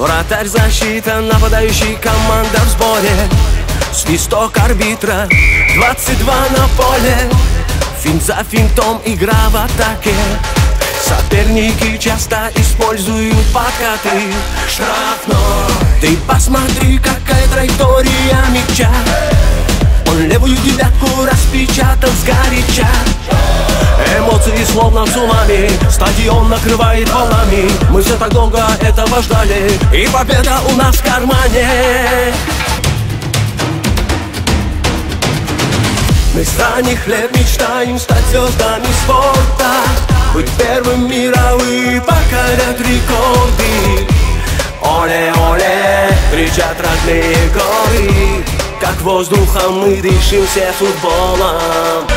Вратарь, защита, нападающий, команда в сборе. Свисток арбитра, 22 на поле. Финт за финтом, игра в атаке. Соперники часто используют подкаты. Штрафной. Ты посмотри, какая траектория мяча. Он левую девятку распечатал сгоряча. Эмоции словно цунами, стадион накрывает волнами. Мы все так долго этого ждали, и победа у нас в кармане. Мы с ранних лет мечтаем стать звездами спорта, быть первым мировым, покорять рекорды. Оле-оле, кричат родные горы, как воздухом мы дышим все футболом.